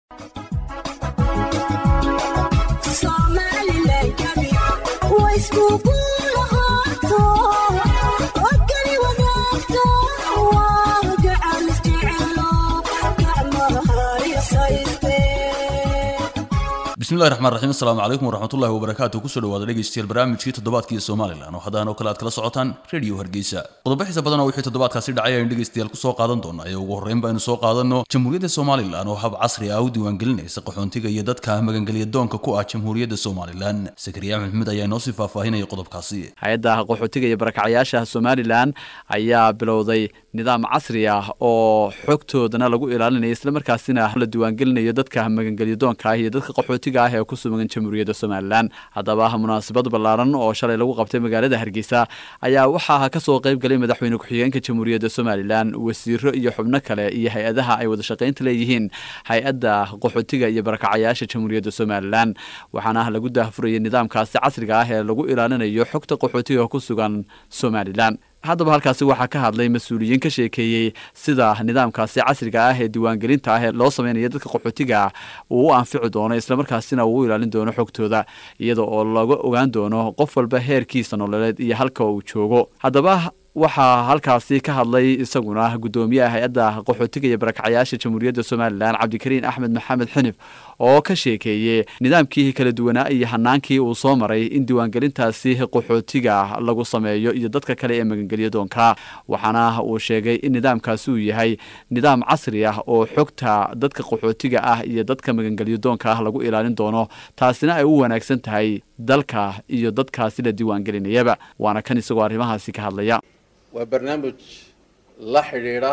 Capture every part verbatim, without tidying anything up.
بسم الله الرحمن الرحيم السلام عليكم ورحمة الله وبركاته كسر وهذا لقيستير برامج كي تضبط كي الصومالي لأنه هذا أنا وكلات كلا صعوتان راديو هرجيسة وضبط حسب بدنا وحيد تضبط كسر دعاية لقيستير كسر قادن دون أيوة وهرين بين سوق قادنه جمهورية الصومالي لأنه هب عصري أودي وانجلني يسقحون تيجا يدت كهم جنجلي دون كقوة جمهورية الصومالي لأن سكريا محمد أيا نوصف فهنا يقضب كاسية هيدا قحو تيجا يبرك عياشة الصومالي لأن أيا بلوضي نظام عصري أو حكته دنا لقوا إلى أن يسلم كاسينا للديوان جلني يدت كهم جنجلي دون كاهي يدت قحو تيجا هي كسر من جمهورية الصوماليلان هذا مناسبة بلارن oo shalay lagu qabtay magaalada Hargeysa ayaa waxa ka soo qayb galay madaxweyne ku-xigeenka Jamhuuriyadda Soomaaliland wasiiro iyo xubno kale iyo hay'adaha ay wada shaqaynta leeyihiin hay'adda qaxootiga iyo barakacayaasha Jamhuuriyadda Soomaaliland waxaana lagu daahfurayay nidaamkaasi casriga ah ee lagu ilaalinayo xogta qaxootiga ku sugan Soomaaliland haddaba halkaasi waxa ka hadlay mas'uuliyiin ka sheekeeyay sida nidaamkaasi casriga ah ee diiwaangelinta ah ee loo sameeyo dadka qaxootiga uu anfici doono isla markaasina uu ilaalin doono xogtooda iyadoo oo lagu ogaan doono qof walba heerkiisa nololeed iyo halka uu joogo haddaba waxa halkaasi ka hadlay isaguna gudoomiyaha hay'adda qaxootiga iyo barakacayaasha Jamhuuriyadda Soomaaliland Cabdikariin Axmed Maxamed Xinif oo ka sheekeeyay nidaamkii kala duwanaa iyo hanaankii uu soo maray in diiwaangelintaasi qaxootiga lagu sameeyo iyo dadka kale ee magangeliyo doonka waxaana uu sheegay in nidaamkaasi uu yahay nidaam casri ah oo xogta dadka qaxootiga ah iyo dadka magangeliyo doonka lagu ilaalin doono taasina ay u wanaagsan tahay dalka iyo dadkaasi la diiwaangelinayaba waana kan isagoo arrimahaasi ka hadlaya وبرنامج لا حريرة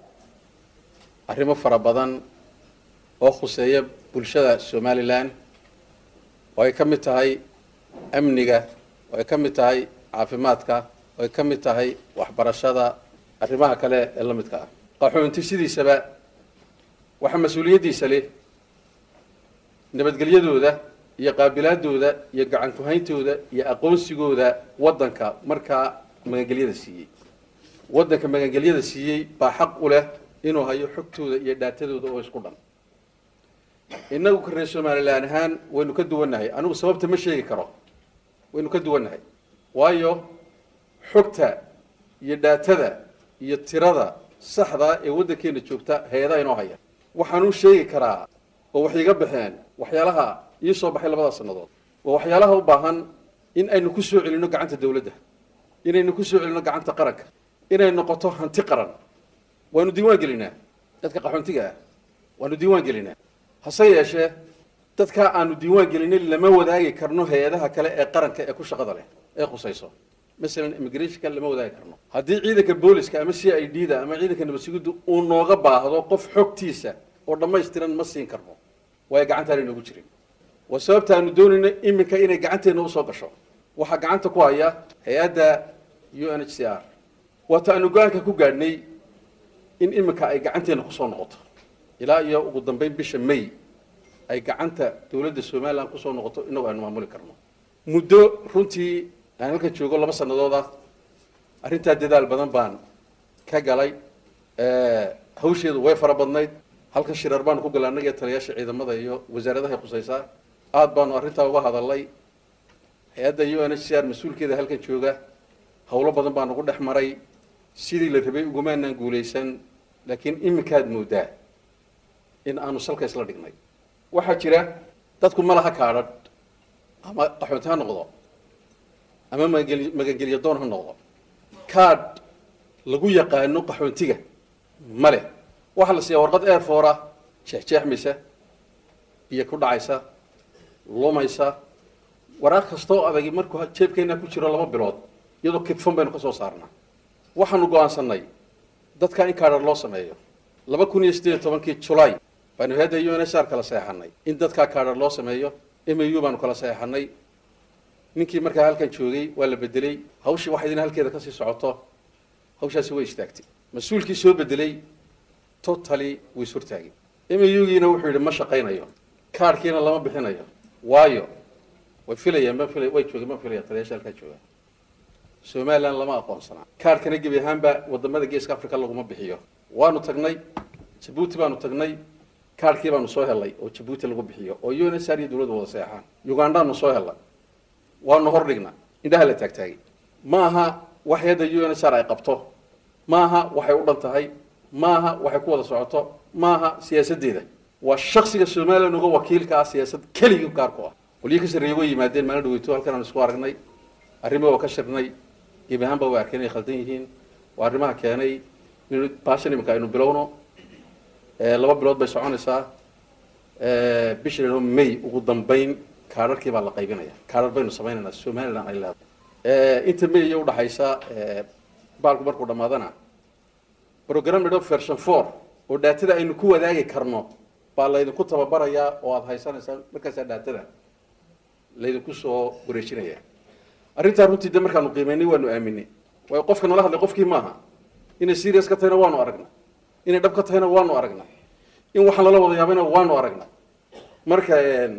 أريمو فرابدان أو خصية بولشة سوماليلان ويكمل تهاي أمنية ويكمل تهاي عافماتك ويكمل تهاي وحبرشة أريمها كله إلا متكا قحون تشدي سبا وحمسؤولية دي سلي نبت قليدو ذا يقابلات ذا يقعن كهينتو ذا يقون سجو ذا وضنك مركا مجالية السيء ودك مجالية السيء بحق وله إنه هي حكته يداتده ده ويسقطن إنه كرسول مال الأنهان وإنه كدوا النهي أنا بسبب تمشي كرا وإنه كدوا النهي وايو حكته يداتده يترده صحدا يودك إنه شوفته هذا إنه هي وحنو شيء كرا ووحي قبحان وحيالها يصوب حيل بعض الصندوق وحيالها وباهن إن أي نكسر إنه قعنت الدولة ده إن نكسر إنه قعنت قرك إن نقطه انتقرا وإنه ديوان قلنا تتكا حنتيجا وإنه ديوان قلنا حصية شيء تتكا أنه ديوان قلنا لما وذاي كرنوه هذا كلا قرن كأكوش قدره أخو سيسو مثلا إمجريش كلا لما وذاي كرنوه هدي عيدك البوليس كأمشي أيديدا أما عيدك إنه بس يقولوا ونوغبا هذا قف حق تيسا ورما يشترن مسين كرنوه ويقعنت على نوجري وسببت أنه دون إن إمك إن قعنت نوصل بشر وحق عنت قوية هيدا يو إن إتش سي آر وتأنو قانك كوجاني إن إمك أي قعنت نقصون نقط إلى يا قدام بين بيش مي أي قعنت تولد السومال نقصون نقط إنه أنا معمول كرنا مدة رنتي أنا كنت شو قلنا بس أنا ضاع أرنت هذا البدن بان كجلاي أه هوشي ويفر بدنايد هل كشير أربان كوجل أنا جت رياش عيد ماذا يو وزارة هي قصيصة عاد بان أرنت وهذا الله هذا يو أنا الشيار مسؤول كذا هل كنت شو جا هولا بدن بان نقول أحمري سيدي اللي تبي وجمعنا نقوليسن لكن إمكاد مودا إن أنا وصلك إسلا دقناي واحد شراء تذكر ملها كارد أما قحوتها نقضى أما ما جل ما جل يدونها نقضى كارد لقوا يقانو قحوتيجا ماله واحد لسيا ورقة إير فورا شيء شيء حمسة بيكون عيسى لوم عيسى وراك خستو أبغى مركو شيء كينا كوشرا لما بلاد يدو كتفهم بين قصو صارنا waxaanu go'aansanay dadka in kaadar loo sameeyo laba kun iyo siddeed iyo tobankii July baanu hay'adda U N H C R kala saxanay in dadka kaadar loo sameeyo M A U baanu kala saxanay ninkii markaa halkan joogay waa la bedelay hawshii waxa idin halkeeda ka sii socoto hawshaasi way istaagtay mas'uulkii soo bedelay totally way surtaagay M A U giina wuxuu yiri ma shaqeynayo kaarkiina lama bixinayo waayo way filayaan ma filay way joogay ma filay taleeshalka jooga Somaliland lama aqoonsana kaarkana gebi ahaanba wadamada geeska Afrika lagu ma bixiyo waanu tagnay Djibouti baanu tagnay kaarkii baanu soo helay oo Djibouti lagu bixiyo oo U N H C R iyo dawladda wada saxaan Uganda nu soo helay waanu hor dhignaa indhaha la taagtaagay maaha wax hay'adda U N H C R ay qabto maaha waxay u dhan tahay maaha waxay ku wada socoto maaha siyaasadeeda waa shakhsiga Soomaaliya uga wakiilka ah siyaasad kaliya gaar ku ah waliga ka sareeyo yimaadeen maalin dhaweyto halkan aan isku aragnay arrimo oo ka shirnay ibahan ba waa keenay khaldan yihiin waa arrimaha keenay inuu baashan imka inuu bilowno ee laba bilood bay soconaysaa ee bishii May ugu dambeyn kaararkii baa la qaybinaya kaarar baynu sameynayna Soomaaliland ay leedahay ee inta May u dhaxaysa ee baalku markuu dhamaadana programmed of version four oo daatada aynu ku wadaagi karno baa la idinku tababarayaa oo aad haysanaysaan markaas daatada la idinku soo wareejinaya arrinta runtii de markaanu qiimeynay waanu aaminay way qofka nala hadlay qofkii maaha inay serious ka tahayna waanu aragnaa inay dhab ka tahayna waanu aragnaa in waxaan lala wada yaabayna waanu aragnaa marka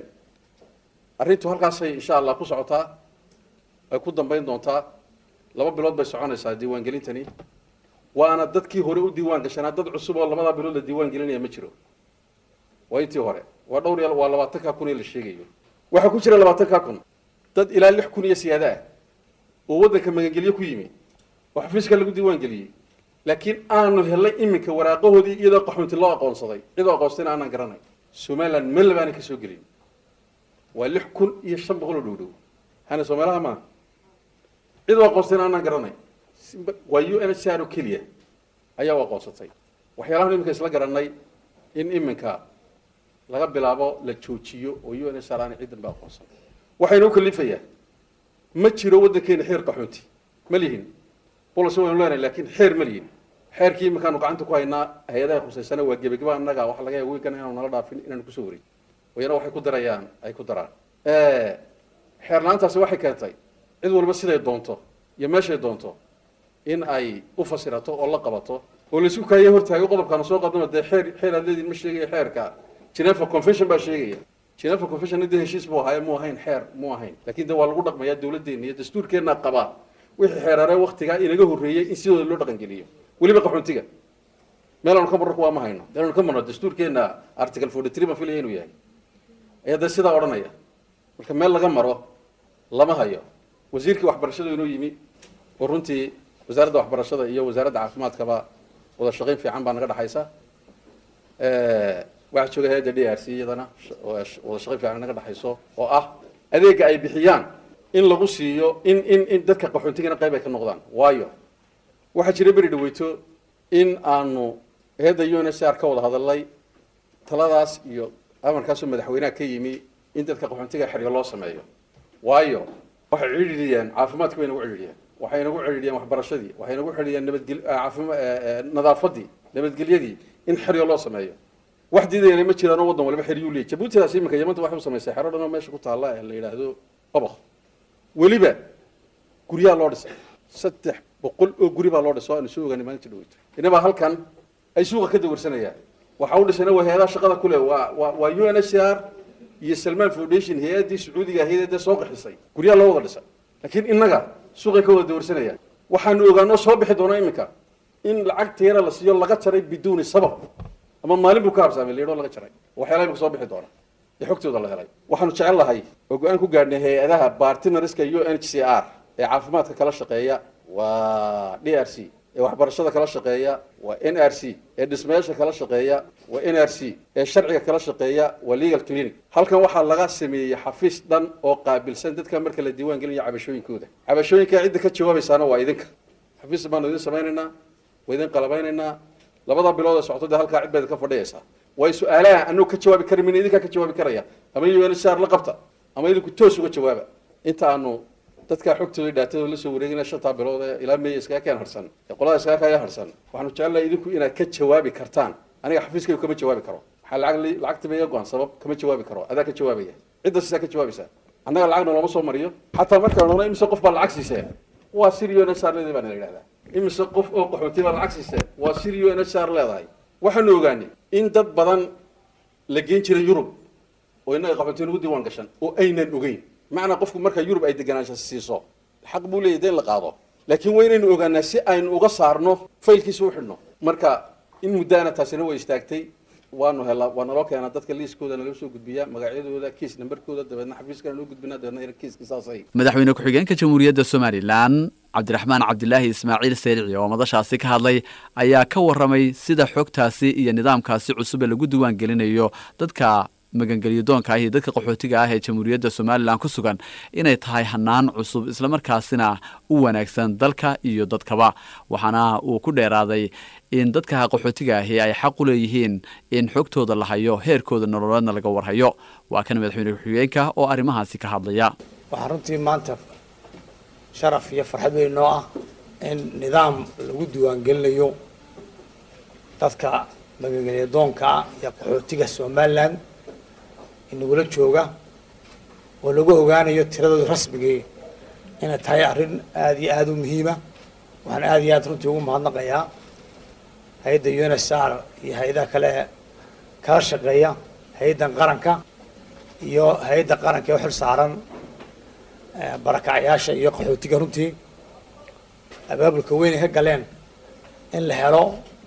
arrintu halkaasay insha Allah ku socotaa ay ku dambeyn doontaa laba bilood bay soconaysaa diiwaan gelintani waana dadkii hore u diiwaan gashanaa dad cusub oo labada bilood la diiwaan gelinaya ma jiro waa intii hore waa dhowr yar waa labaatan ka kun ee la sheegayo waxa ku jira labaatan ka kun dad ilaa lix kun iyo siyaada ah oo wadanka magangeliyo ku yimi oo xafiiska lagu diiwaan geliyay laakiin aanu helay iminka waraaqahoodii iyadoo qaxoonti loo aqoonsaday cidoo aqoonsatayna aanan garanay Soomaaliland meel baan ka soo gelin waa lix kun iyo shan boqol oo dhowdhow hana Soomaaliland ma cidoo aqoonsatayna aanan garanay waa U N H C R oo kaliya ayaa aqoonsatay waxyaalaha iminka isla garanay in iminka laga bilaabo la joojiyo oo U N H C R aan ciidan ba aqoonsan waxaynu kalifayaa ma jiro wadankeena xeer qaxoonti ma lihin policy waan leenahay laakiin xeer ma lihin xeerkii markaanu gacanta ku haynaa hay'adaha khuseysana waa gebagaba annaga wax laga yaabo weekan inaanu nala dhaafin inaanu ku soo wareey wayna waxay ku darayaan ay ku daraan ee xeer laantaasi waxay keentay cid walba siday doonto iyo meeshay doonto in ay u fasirato oo la qabato oo la isku kaayo hortaago qodobkan soo qadamo de xeer xeer adeedin ma sheegay xeerka Geneva Convention baa sheegaya Geneva Convention inta heshiis buu ahaa muu ahayn xeer muu ahayn laakiin waa lagu dhaqmayaa dawladdeena iyo dastuurkeena qaba wixii xeerare waqtiga inaga horeeyay in sidoo loo dhaqan geliyo waliba qaxoontiga meelan ka barku waa ma hayno meelan ka marno dastuurkeena article forty-three ma filayay inuu yahay ayada sida oranaya marka meel laga maro lama hayo wasiirkii waxbarashada inuu yimi oo runtii wasaaradda waxbarashada iyo wasaaradda caafimaadka ba wada shaqeyn fiican baa naga dhaxaysa ee waxa jooga hay'adda D R C iyadana wada shaqeyn fiican naga dhaxayso oo ah adeega ay bixiyaan in lagu siiyo in in in dadka qaxoontiga qayb ay ka noqdaan waayo waxa jira bari dhaweyto in aanu hay'adda U N H C R ka wada hadalay taladaas iyo amarkaas madaxweynaha ka yimi in dadka qaxoontiga xiriir loo sameeyo waayo waxay ciidiriyaan caafimaadka way nagu ciidiriyaan waxay nagu ciidiriyaan waxbarashadii waxay nagu xiriyaan nabadgel caafimaad nadaafadii nabadgelyadii in xiriir loo sameeyo wax diidayna ma jiraan wadan walba xiriir u leeyahay Djibouti taas iminka Yemen waxay u sameysay xero dhan oo meesha ku taala ee la yiraahdo qabaq waliba guriga loo dhisay saddex boqol oo guri baa loo dhisay oo soo ogaanay maalintii dhaweyto inaba halkan ay suuqa ka dawirsanayaan waxa uu dhisana waa hay'adaha shaqada ku leh waa waa U N H C R iyo Salman Foundation hay'adii Sacuudiga hay'adda soo qaxisay guriga loo wada dhisay laakiin inaga suuqa ka wada dawirsanayaan waxaanu ogaanoo soo bixi doona iminka in lacag teera la siiyo laga jaray biduuni sabab ama maalin buu ka habsaamay leedo laga jaray waxyaalaha soo bixi doona ee xogtooda la helay waxaanu jecel lahay oo go'aan ku gaarnay hay'adaha partnerska U N H C R ee caafimaadka kala shaqeeya waa D R C ee waxbarashada kala shaqeeya waa N R C ee dhismayaasha kala shaqeeya waa N R C ee sharciga kala shaqeeya waa legal clinic halkan waxa laga sameeyay xafiis dhan oo qaabilsan dadka marka la diiwaan gelinayo cabashooyinkooda cabashooyinka cidda ka jawaabaysaana waa idinka xafiis baan idin sameeynaa waa idin qalabaynaa labada bilood ee socdo halka cid baad ka fadhiyaysaa way su'aalaha anuu ka jawaabi karin idinka ka jawaabi karaya ama U N H C R la qabta ama idinku toos uga jawaaba inta aanu dadka xogtooda dhaatada la soo wareegina shanta bilood ilaa May iska ka harsan ee qolada iska ka harsan waxaanu jecelahay idinku inaad ka jawaabi kartaan aniga xafiiskayga kama jawaabi karo waxa lacag lacagta bay go'an sabab kama jawaabi karo adaa ka jawaabaya cidda sidaa ka jawaabaysa annaga lacagna lama soo mariyo xataa marka aan imisa qof baa lacag siisay waa siriyo na saarleeday baan ilaadaa imisa qof oo qaxoonti baa lacag siisay waa siriyo na saar leedahay waxaan ogaanay in dad badan la geen jiray Yurub oo inaga qaxoontiga ugu diiwaan gashan oo aynan ogeyn macna qofku marka Yurub ay deganaansho siiso xaq buu leeyahay la qaado laakiin weynaynu ogaanaa si aynu uga saarno faylkiisa u xidhno marka in muddaana taasina way istaagtay waanu helaa waa naloo keenaa dadka liiskooda nalaga soo gudbiyaa magacyadooda kiis nambarkooda dabeedna xafiiskana noo gudbinaa dabeedna kiiska saasay madaxweyne ku-xigeenka jamhuuriyadda somalilan cabdiraxmaan cabdilaahi ismaaciil sayrici oo madashaasi ka hadlay ayaa ka warramay sida xogtaasi iyo nidaamkaasi cusub ee lagu diiwaan gelinayo dadka magangeliyo doonka ah iyo dadka qaxootiga ah ee jamhuuriyadda somalilan ku sugan inay tahay hanaan cusub islamarkaasina u wanaagsan dalka iyo dadkaba waxaana uu ku dheeraaday in dadka qaxootiga ahi ay xaq u leeyihiin in xogtooda la hayo heerkooda nololeedna laga warhayo waa kan madaxweyne ku-xigeenka oo arrimahaasi ka hadlaya waxaa runtii maanta sharaf iyo farxad weyn noo ah in nidaam lagu diiwaangelinayo dadka magangeliyo doonka iyo qaxootiga somalilan inagula jooga oo lagu ogaanayo tiradooda rasmigii inay tahay arrin aada iyo aada u muhiima waxaan aada iyo aada runtii ugu mahadnaqayaa hay-adda u n s r iyo hay-adaha kale kala shaqeeya hay-addan qaranka iyo hay-adda qaranka ee u xil saaran barakacyaasha iyo qaxootiga runtii abaabulka weyn ay ka galeen in la helo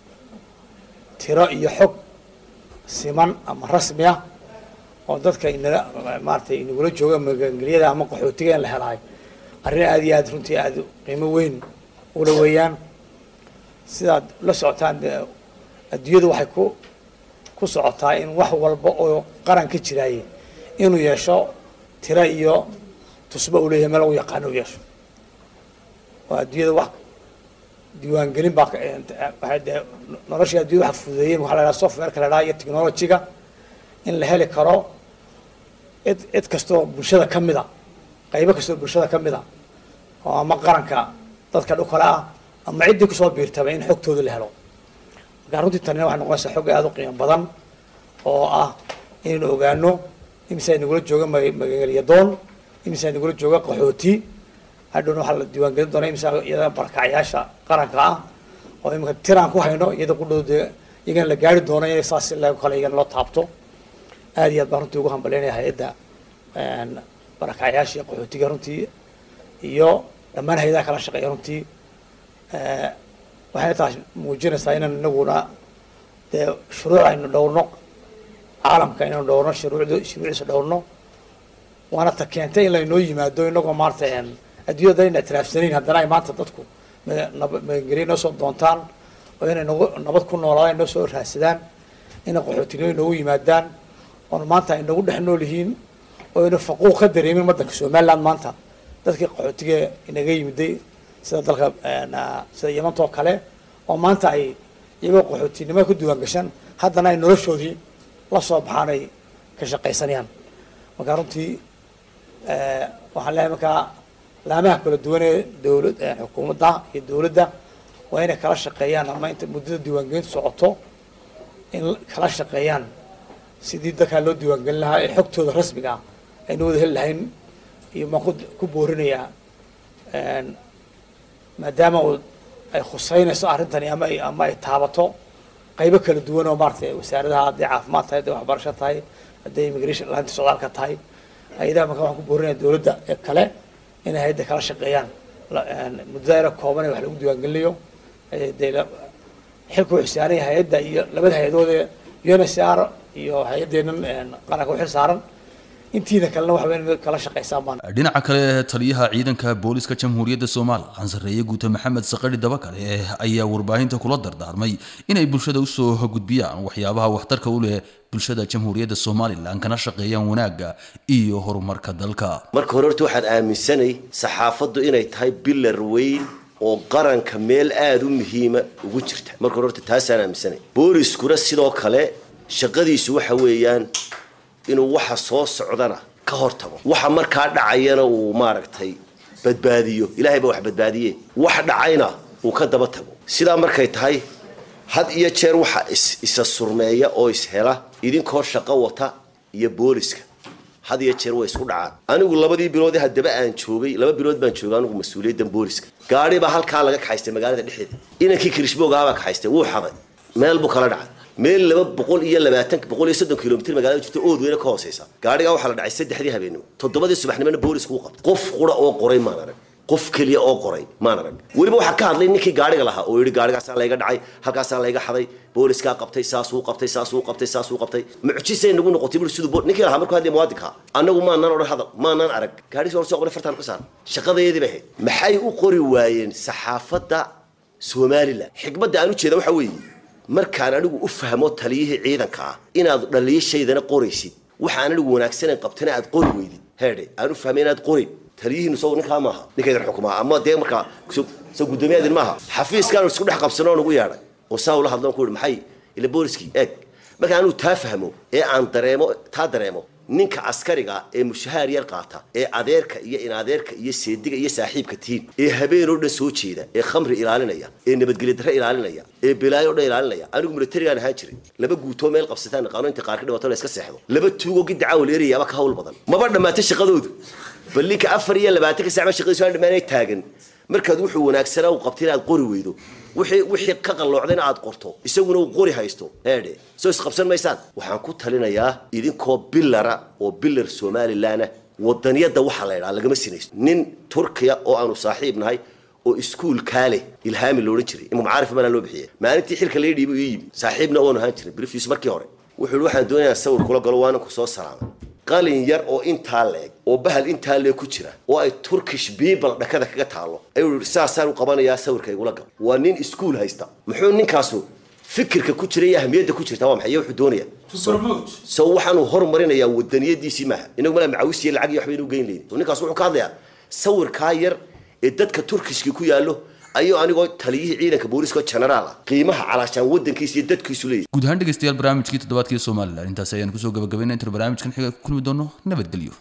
tiro iyo xog siman ama rasmi ah oo dadka inaga maaragtay inagula jooga magangelyada ama qaxootiga in la helahay arrin aada iyo aada runtii aada qiimo weyn ula weeyaan sidaad la socotaan adduunyadu waxay ku ku socotaa in wax walba oo qaran ka jiraaye inuu yeesho tiro iyo tusba uu leeyahay meel lagu yaqaano u yeesho oo adduunyada wax diiwaangelin baa waxay dee nolosha adduunyada waxa fududeeyeen waxaa la idhaha softwareka la idhaha iyo technology-ga in la heli karo cid cid kastoo bulshada ka mid a qaybo kastoo bulshada ka mid a oo ama qaranka dadka dhukale ah ama ciddii kusoo biirtaba in xogtooda la helo markaa runtii tanina waxay noqonaysaa xog aada u qiimo badan oo ah inaynu ogaano imisa nagula jooga magangeliyo doon imisa nagula jooga qaxooti hadhowna waxaa la diiwaangelin doona imisa iyada barakacyaasha qaranka ah oo imika tiraan ku hayno iyada ku dhow dee iyagana la gaari doono in saas lagu kale iyagana loo taabto aada iyo aad baan runtii ugu hambalyaynaya hay-adda barakacyaasha iyo qaxootiga runtii iyo dhammaan hay-adaha kala shaqeeya runtii waxayna taas muujinaysaa inaan inaguna dee shuruuc aynu dhowrno caalamka inaynu dhowrno shuruucd shuruucdiisa dhowrno waana ta keentay in laynoo yimaado inagoo maarata adduunyada ayna ictiraafsanayn haddana ay maanta dadku magangeliya noo soo doontaan oo inay nagu nabad ku noolaadaan noo soo raadsadaan inay qaxootinimo noogu yimaadaan oon maanta ay nagu dhex nool yihiin oo aynu faquuq ka dareemin waddanka somaliland maanta dadkii qaxootiga inaga yimiday sida dalka sida yamanta oo kale oo maanta ay iyagoo qaxootinimo ku diiwaan gashan haddana ay noloshoodii la soo baxaan ay ka shaqaysanayaan markaa runtii waxaan leeyahay markaa laamaha kala duwan ee dawlad xukuumadda iyo dawladda waa inay kala shaqeeyaan ama inta muddada diiwaangelintu socoto in kala shaqeeyaan sidii dadkaa loo diiwaangelin lahaa ee xogtooda rasmiga ah aynu wada heli lahayn iyo maan ku ku boorinayaa maadaama uu ay khuseynayso arrintani ama ay ama ay taabato qaybo kala duwan oo maaragtay wasaaradaha hadday caafimaad tahay hadday waxbarasho tahay hadday immigration laanta socdaalka tahay hay-adaha marka waxaan ku boorinaya dawladda ee kale inay hay-adda kala shaqeeyaan muddada yaro kooban ee wax lagu diiwaangelinayo dee xilka u xisaaranaya hay-adda iyo labada hay-adood ee u n s r iyo hay-addeenan qaranka u xil saaran intiina kalena waxa weyn kala shaqeysaan baan dhinaca kale taliyaha ciidanka booliska jamhuuriyadda Soomaaliya Ansarreeye Guuta Maxamed Saqari Dabakale ayaa warbaahinta kula dardaarmay inay bulshada u soo gudbiyaan waxyaabaha waxtarka u leh bulshada jamhuuriyadda Soomaaliland kana shaqeeyaan wanaaga iyo horumarka dalka marka hore horta waxaan aaminsanay saxaafaddu inay tahay bilar weyn oo qaranka meel aad u muhiim ugu jirta marka hore horta taas aan aaminsanay booliskuna sidoo kale shaqadiisu waxa weeyaan inuu waxa soo socdana ka hortago waxa markaa dhacayana uu maaragtay badbaadiyo ilaahay baa wax badbaadiyay wax dhacayna uu ka daba tago sida markay tahay had iyo jeer waxa isa surmeeya oo is hela idinkoo shaqo wata iyo booliska had iyo jeer way isku dhacaan anigu labadii bilood ee hadaba aan joogay laba bilood baan joogay anigu mas'uuliyadda booliska gaari baa halka laga kaxaystay magaalada dhexdeeda inankii kirishbooga baa kaxaystay wuu xaday meel buu kala dhacay meel laba boqol iyo labaatan boqol iyo soddon kiiloomitir magaalada jirta oo weyn ka hooseysa gaariga waxa la dhacay saddexdii habeenimo toddobadii subaxnimona boolisku u qabtay qof qura oo qoray maanan qof kaliya oo qoray maan arag weliba waxa ka hadlay ninkii gaariga lahaa oo yiri gaarigaas layga dhacay halkaas layga xaday booliska qabtay saas uu qabtay saas uu qabtay saas uu qabtay mucjisay nagu noqotay bul sidoo ninkii lahaa markuu hadii muwaadinka anagu ma aanan oran hadal ma aanan arag gaariga soo soo fartaan ka saar shaqadeedii bahay maxay u qori waayeen saxaafadda Soomaaliland xigmadda aanu jeedo waxa weeye markaan anigu u fahmo taliyihii ciidanka inaad dhaliishaydana qoraysid waxaan anigu wanaagsan qabtana aad qori weydid heede aanu fahmay inaad qori taliyihii soo ninka maaha ninka xukumaa ama dee marka soo gudoomiyaha maaha xafiiskan isku dhex qabsano ugu yeeray oo saawla hadlan ku maxay ila booliski eeg marka aanu taa fahmo ee aan dareemo taa dareemo ninka askariga ee mushahaar yar qaata ee adeerka iyo in adeerka iyo seediga iyo saaxiibka tiin ee habeen oo dhan soo jeeda ee khamri ilaalinaya ee nabadgelyo darro ilaalinaya ee bilaayo dhan ilaalinaya anigu militariga ahaan jiray laba guuto meel qabsataan qaanuunta qaar ka dhibato la iska seexdo laba tuugo gidca waleeriya ama ka hawl badan maba dhamaatay shaqadoodu balika afar iyo labaatan ka saac shaqadiisu aan dhamaanay taagan markaad wuxuu wanaagsanaa u qabtay inaad qori weydo wixii wixii ka qalloocdayna aad qorto isaguna uu qori haysto heede soo isqabsan maysaan waxaan ku talinayaa idinkoo billara oo billar Soomaaliland wadaniyada waxa la yiraahdo lagama sinaysto nin Turkiya oo aanu saaxiib nahay oo iskuul kaale ilhaami loo jiray imam caarif ma loo bixiyay maalintii xilka la yidhi buu yimi saaxiibna oo ahaan jiray briefis markii hore wuxuu waxaan doonayaa sawir kula galo waan ku soo salaamay qalin yar oo inta leeg oo bahal inta leeg ku jira oo ay Turkish people dhakada kaga taalo ayuu saasaan u qabanayaa sawirka igula gal waa nin iskuul haysta muxuu ninkaasu fikirka ku jiray ahmiyada ku jirta waa maxay wuxuu doonayaa soo waxaanu horumarinayaa wadaniyadiisii ma inagu ma macawisiye lacag iyo waxba inuu geyn leeyahay ninkaas wuxuu ka hadlayaa sawirka yar ee dadka Turkishka ku yaalo ayo anigoo taliyihii ciidanka booliska general qiimaha calaashan wadankiisa iyo dadkiisu leeyahay guud ahaan dhageystayaal barnaamijkii toddobaadkii Soomaaliland intaas ayaan ku soo gabagabeynaa inta barnaamijkan xiga ku kulmi doono nabadgelyo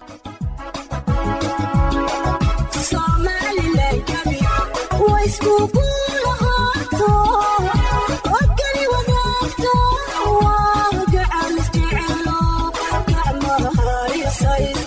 Soomaaliland way isku buulahaato wakali wadaagto waa gacan isticmaalo gacmaha isay